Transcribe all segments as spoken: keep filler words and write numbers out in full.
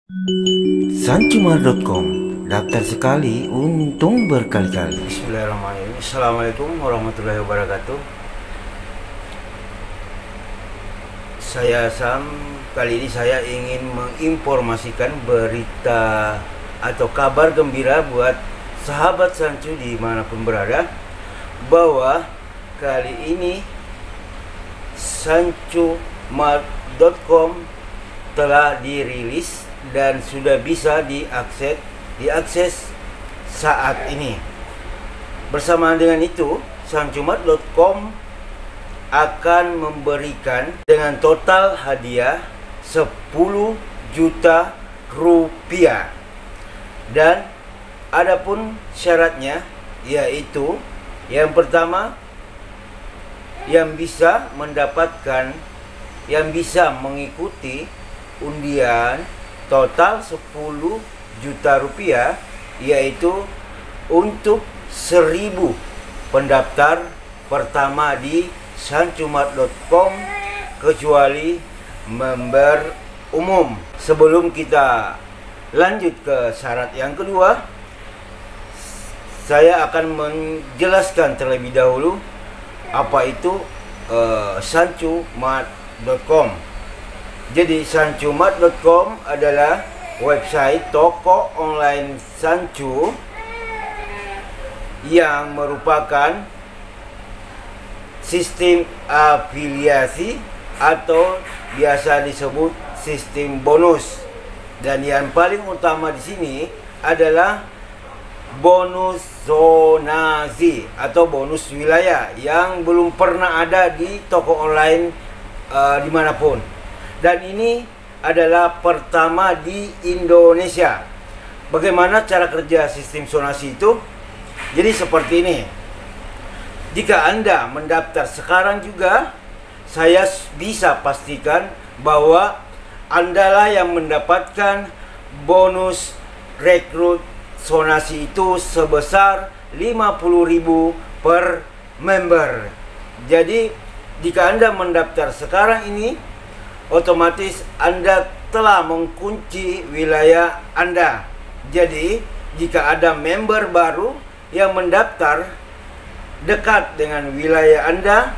Sancumar dot com. Daftar sekali, untung berkali-kali. Bismillahirrahmanirrahim. Assalamualaikum warahmatullahi wabarakatuh. Saya Sam. Kali ini saya ingin menginformasikan berita atau kabar gembira buat sahabat Sancu dimanapun berada, bahwa kali ini Sancumar dot com telah dirilis dan sudah bisa diakses diakses saat ini. Bersamaan dengan itu, Sancumar dot com akan memberikan dengan total hadiah sepuluh juta rupiah. Dan adapun syaratnya yaitu yang pertama, yang bisa mendapatkan yang bisa mengikuti undian total sepuluh juta rupiah, yaitu untuk seribu pendaftar pertama di Sancumar dot com kecuali member umum. Sebelum kita lanjut ke syarat yang kedua, saya akan menjelaskan terlebih dahulu apa itu uh, Sancumar dot com. Jadi Sancumar dot com adalah website toko online Sancu yang merupakan sistem afiliasi atau biasa disebut sistem bonus. Dan yang paling utama di sini adalah bonus zonasi atau bonus wilayah yang belum pernah ada di toko online uh, dimanapun. Dan ini adalah pertama di Indonesia. Bagaimana cara kerja sistem zonasi itu? Jadi seperti ini. Jika Anda mendaftar sekarang juga, saya bisa pastikan bahwa Anda lah yang mendapatkan bonus rekrut zonasi itu sebesar lima puluh ribu per member. Jadi jika Anda mendaftar sekarang ini, otomatis Anda telah mengunci wilayah Anda. Jadi jika ada member baru yang mendaftar dekat dengan wilayah Anda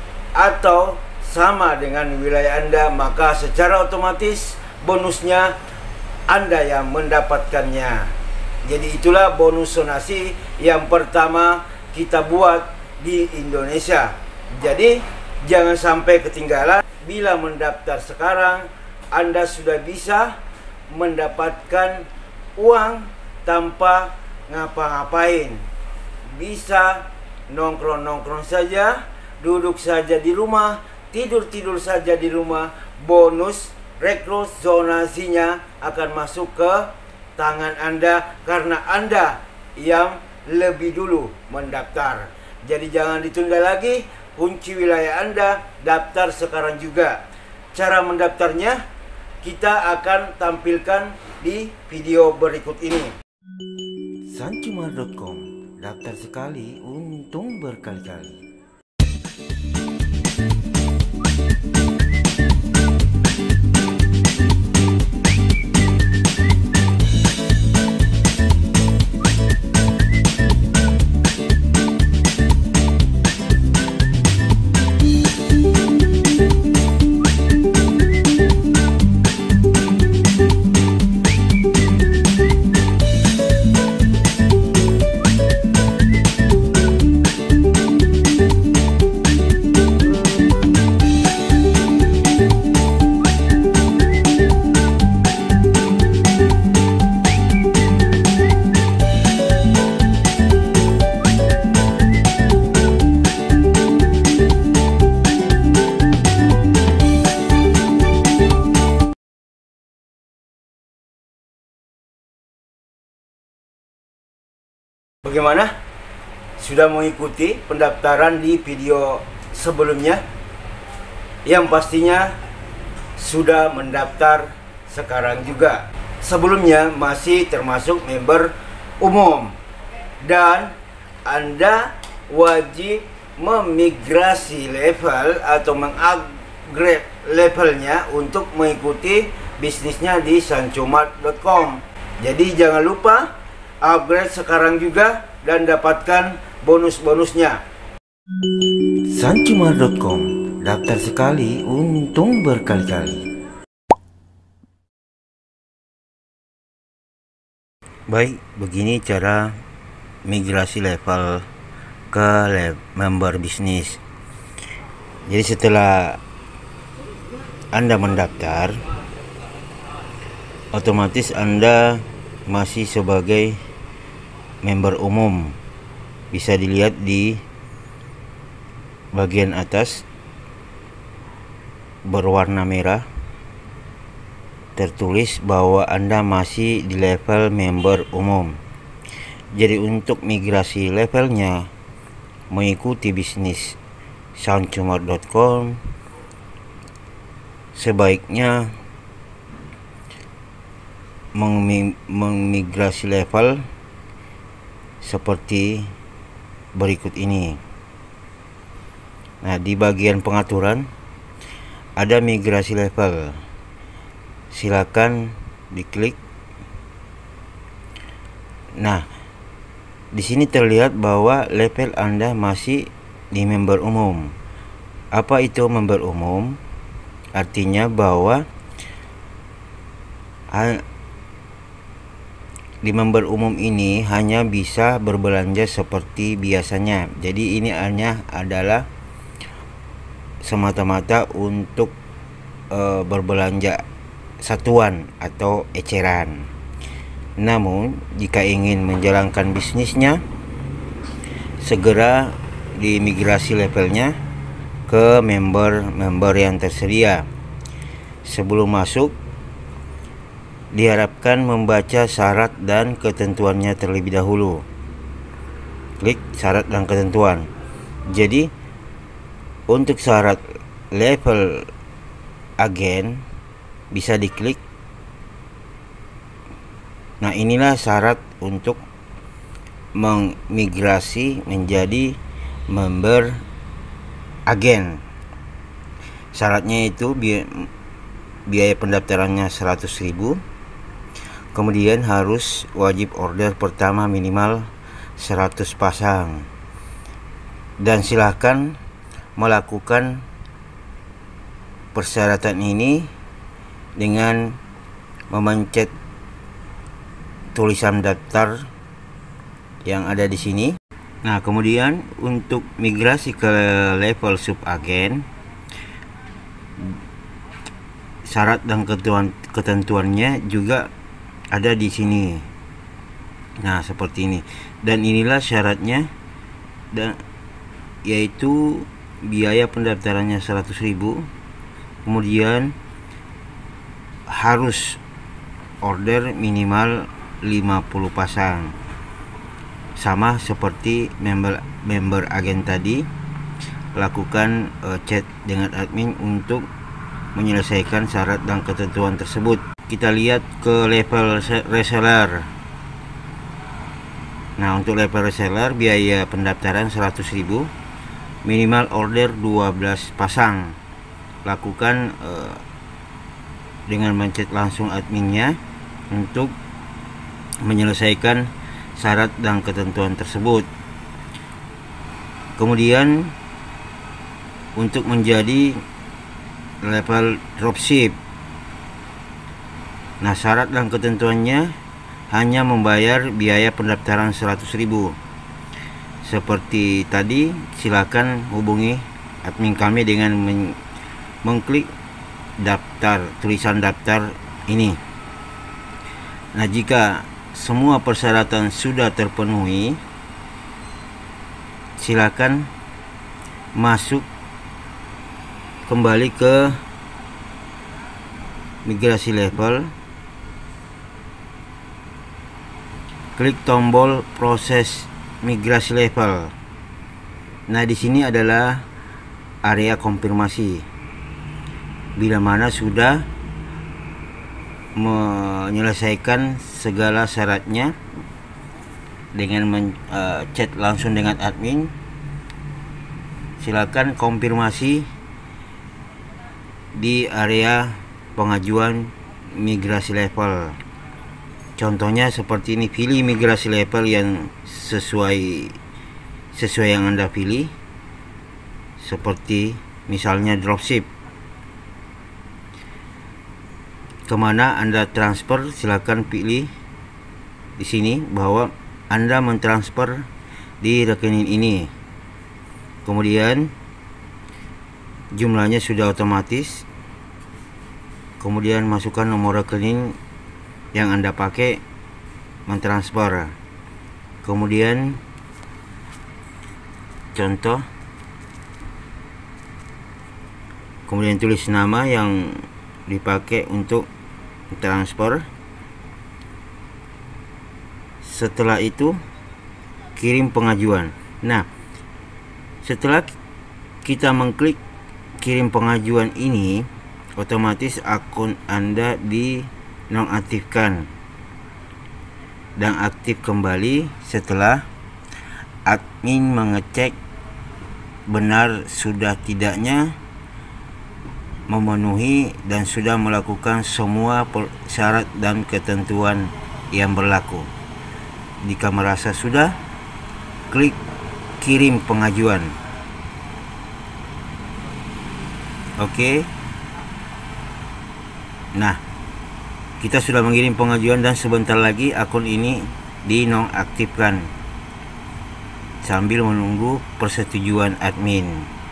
atau sama dengan wilayah Anda, maka secara otomatis bonusnya Anda yang mendapatkannya. Jadi itulah bonus zonasi yang pertama kita buat di Indonesia. Jadi jangan sampai ketinggalan. Bila mendaftar sekarang, Anda sudah bisa mendapatkan uang tanpa ngapa-ngapain. Bisa nongkrong-nongkrong saja, duduk saja di rumah, tidur-tidur saja di rumah. Bonus rekrut zonasinya akan masuk ke tangan Anda karena Anda yang lebih dulu mendaftar. Jadi jangan ditunda lagi, kunci wilayah Anda, daftar sekarang juga. Cara mendaftarnya kita akan tampilkan di video berikut ini. Sancumar dot com. Daftar sekali, untung berkali-kali. Bagaimana? Sudah mengikuti pendaftaran di video sebelumnya? Yang pastinya sudah mendaftar sekarang juga. Sebelumnya masih termasuk member umum. Dan Anda wajib memigrasi level atau mengupgrade levelnya untuk mengikuti bisnisnya di sancomart dot com. Jadi jangan lupa upgrade sekarang juga dan dapatkan bonus-bonusnya. sancomart dot com, daftar sekali, untung berkali-kali. Baik, begini cara migrasi level ke le member bisnis. Jadi setelah Anda mendaftar, otomatis Anda masih sebagai member umum. Bisa dilihat di bagian atas berwarna merah tertulis bahwa Anda masih di level member umum. Jadi untuk migrasi levelnya mengikuti bisnis sancomart dot com, sebaiknya memigrasi level seperti berikut ini. Nah, di bagian pengaturan ada migrasi level. Silakan diklik. Nah, di sini terlihat bahwa level Anda masih di member umum. Apa itu member umum? Artinya bahwa di member umum ini hanya bisa berbelanja seperti biasanya. Jadi ini hanya adalah semata-mata untuk e, berbelanja satuan atau eceran. Namun jika ingin menjalankan bisnisnya, segera diimigrasi levelnya ke member-member yang tersedia. Sebelum masuk, diharapkan membaca syarat dan ketentuannya terlebih dahulu. Klik syarat dan ketentuan. Jadi untuk syarat level agen bisa diklik. Nah, inilah syarat untuk memigrasi menjadi member agen. Syaratnya itu bi biaya pendaftarannya seratus ribu. Kemudian harus wajib order pertama minimal seratus pasang. Dan silahkan melakukan persyaratan ini dengan memencet tulisan daftar yang ada di sini. Nah, kemudian untuk migrasi ke level sub agen, syarat dan ketentuan ketentuannya juga ada di sini. Nah, seperti ini. Dan inilah syaratnya, dan yaitu biaya pendaftarannya seratus ribu. Kemudian harus order minimal lima puluh pasang. Sama seperti member member agen tadi, lakukan uh, chat dengan admin untuk menyelesaikan syarat dan ketentuan tersebut. Kita lihat ke level reseller. Nah, untuk level reseller biaya pendaftaran seratus ribu, minimal order dua belas pasang. Lakukan uh, dengan mencet langsung adminnya untuk menyelesaikan syarat dan ketentuan tersebut. Kemudian untuk menjadi level dropship, nah syarat dan ketentuannya hanya membayar biaya pendaftaran seratus ribu. Seperti tadi, silakan hubungi admin kami dengan men mengklik daftar, tulisan daftar ini. Nah, jika semua persyaratan sudah terpenuhi, silakan masuk kembali ke migrasi level. Klik tombol proses migrasi level. Nah, di sini adalah area konfirmasi. Bila mana sudah menyelesaikan segala syaratnya dengan men, uh, chat langsung dengan admin, silakan konfirmasi di area pengajuan migrasi level. Contohnya seperti ini, pilih migrasi level yang sesuai sesuai yang Anda pilih. Seperti misalnya dropship. Kemana Anda transfer, silakan pilih di sini bahwa Anda mentransfer di rekening ini. Kemudian jumlahnya sudah otomatis. Kemudian masukkan nomor rekening yang Anda pakai mentransfer. Kemudian contoh, kemudian tulis nama yang dipakai untuk transfer. Setelah itu kirim pengajuan. Nah, setelah kita mengklik kirim pengajuan ini, otomatis akun Anda dinonaktifkan dan aktif kembali setelah admin mengecek benar sudah tidaknya memenuhi dan sudah melakukan semua syarat dan ketentuan yang berlaku. Jika merasa sudah, klik kirim pengajuan. Oke. Nah, kita sudah mengirim pengajuan dan sebentar lagi akun ini dinonaktifkan sambil menunggu persetujuan admin.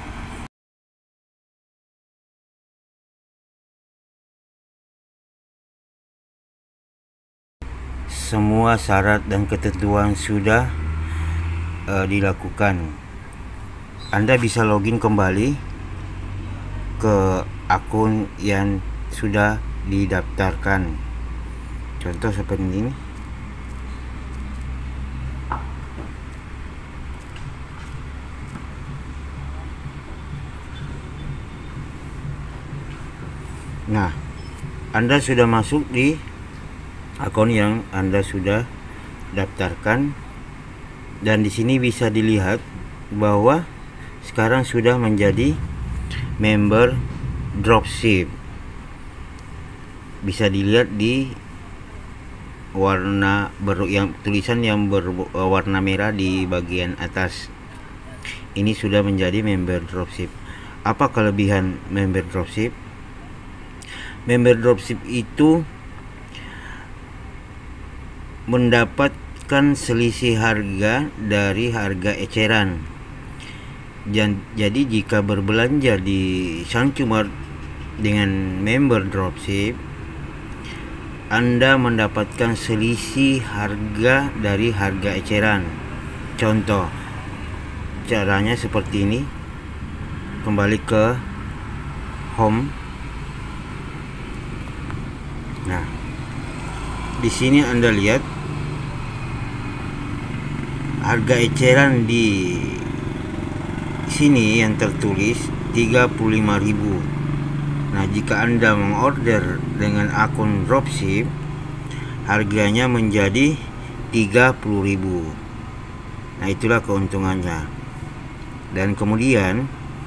Semua syarat dan ketentuan sudah uh, dilakukan. Anda bisa login kembali ke akun yang sudah didaftarkan. Contoh seperti ini. Nah, Anda sudah masuk di akun yang Anda sudah daftarkan, dan di sini bisa dilihat bahwa sekarang sudah menjadi member dropship. Bisa dilihat di warna ber yang tulisan yang berwarna merah di bagian atas. Ini sudah menjadi member dropship. Apa kelebihan member dropship? Member dropship itu mendapatkan selisih harga dari harga eceran. Jadi jika berbelanja di Sancumart dengan member dropship, Anda mendapatkan selisih harga dari harga eceran. Contoh caranya seperti ini. Kembali ke home. Nah, di sini Anda lihat harga eceran di sini yang tertulis tiga puluh lima ribu. Nah, jika Anda mengorder dengan akun dropship, harganya menjadi tiga puluh ribu. Nah, itulah keuntungannya. Dan kemudian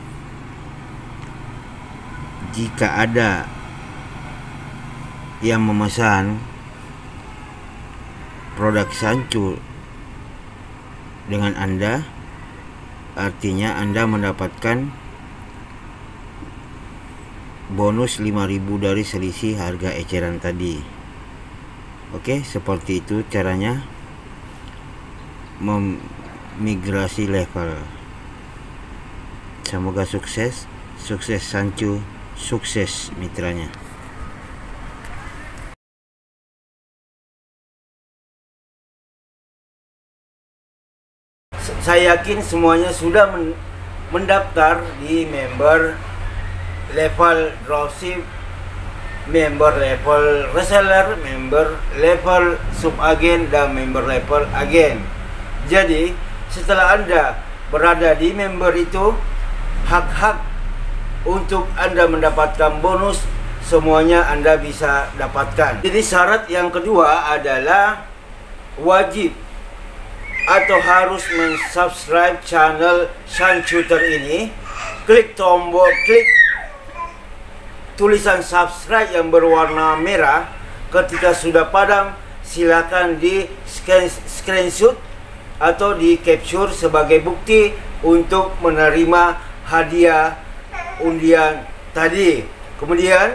jika ada yang memesan produk Sancu dengan Anda, artinya Anda mendapatkan bonus lima ribu dari selisih harga eceran tadi. Oke, seperti itu caranya memigrasi level. Semoga sukses, sukses Sancu, sukses mitranya. Saya yakin semuanya sudah mendaftar di member level dropship, member level reseller, member level subagen, dan member level agen. Jadi setelah Anda berada di member itu, hak-hak untuk Anda mendapatkan bonus semuanya Anda bisa dapatkan. Jadi syarat yang kedua adalah wajib atau harus mensubscribe channel Sancuter ini. Klik tombol klik tulisan subscribe yang berwarna merah. Ketika sudah padam, silakan di screenshot atau di capture sebagai bukti untuk menerima hadiah undian tadi. Kemudian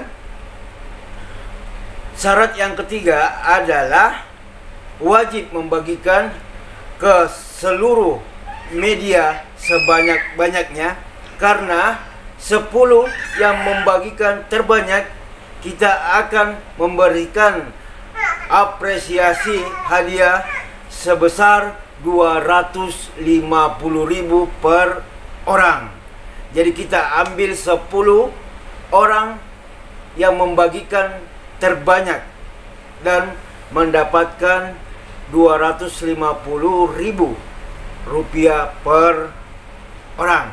syarat yang ketiga adalah wajib membagikan ke seluruh media sebanyak-banyaknya, karena sepuluh yang membagikan terbanyak kita akan memberikan apresiasi hadiah sebesar dua ratus lima puluh ribu per orang. Jadi kita ambil sepuluh orang yang membagikan terbanyak dan mendapatkan dua ratus lima puluh ribu rupiah per orang.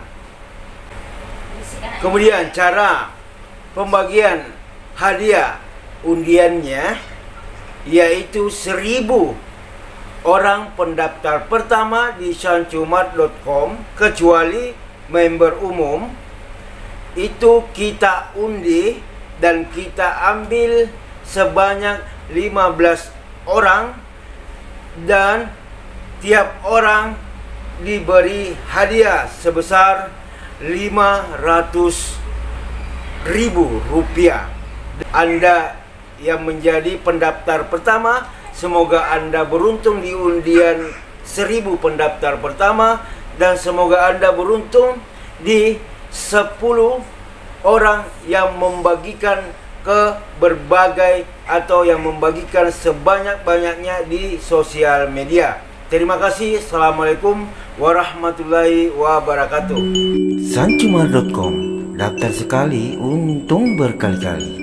Kemudian cara pembagian hadiah undiannya yaitu seribu orang pendaftar pertama di sancumat dot com, kecuali member umum, itu kita undi dan kita ambil sebanyak lima belas orang, dan tiap orang diberi hadiah sebesar lima ratus ribu rupiah. Anda yang menjadi pendaftar pertama, semoga Anda beruntung di undian seribu pendaftar pertama, dan semoga Anda beruntung di sepuluh orang yang membagikan ke berbagai atau yang membagikan sebanyak-banyaknya di sosial media. Terima kasih. Assalamualaikum warahmatullahi wabarakatuh. sancumat dot com, daftar sekali, untung berkali-kali.